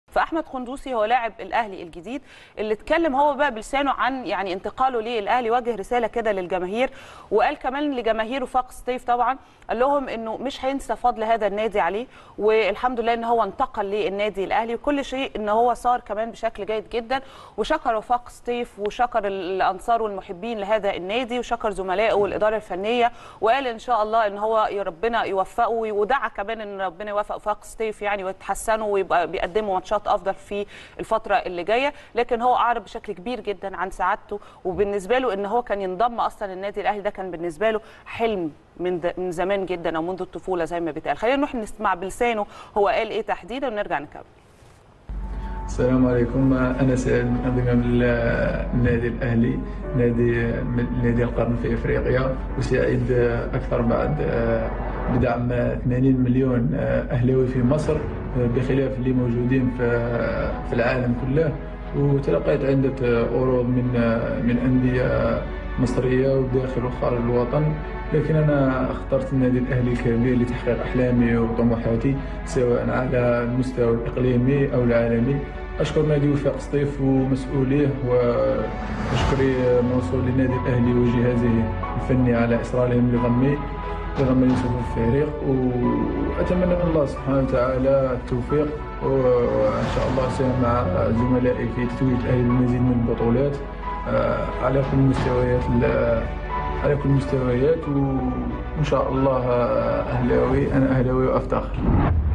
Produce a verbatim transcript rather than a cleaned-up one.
فاحمد قندوسي هو لاعب الاهلي الجديد اللي اتكلم هو بقى بلسانه عن يعني انتقاله للاهلي، وجه رساله كده للجماهير، وقال كمان لجماهير وفاق سطيف طبعا، قال لهم انه مش هينسى فضل هذا النادي عليه، والحمد لله ان هو انتقل للنادي الاهلي، وكل شيء ان هو صار كمان بشكل جيد جدا. وشكر وفاق سطيف وشكر الانصار والمحبين لهذا النادي، وشكر زملائه والاداره الفنيه، وقال ان شاء الله ان هو ربنا يوفقه، ودعا كمان ان ربنا يوفق وفاق سطيف يعني ويتحسنوا ويبقى بيقدموا ماتشات افضل في الفتره اللي جايه. لكن هو اعرب بشكل كبير جدا عن سعادته، وبالنسبه له ان هو كان ينضم اصلا النادي الاهلي، ده كان بالنسبه له حلم من من زمان جدا او منذ الطفوله زي ما بيتقال. خلينا نروح نسمع بلسانه هو قال ايه تحديدا ونرجع نكمل. السلام عليكم. أنا سعيد من انضمام للنادي الأهلي، نادي نادي القرن في إفريقيا، وسعيد أكثر بعد بدعم ثمانين مليون أهلاوي في مصر بخلاف اللي موجودين في العالم كله. وتلقيت عدة عروض من من أندية مصرية وداخل وخارج الوطن، لكن أنا اخترت النادي الأهلي الكبير لتحقيق أحلامي وطموحاتي سواء على المستوى الإقليمي أو العالمي. أشكر نادي وفاق سطيف ومسؤوليه، وتشكري موصول للنادي الأهلي وجهازه الفني على إصرارهم لضمي لضم يوسف في الفريق، وأتمنى من الله سبحانه وتعالى التوفيق، وإن شاء الله أساهم مع زملائي في تتويج الأهلي بالمزيد من البطولات على كل المستويات على كل المستويات وإن شاء الله أهلاوي، أنا أهلاوي وأفتخر.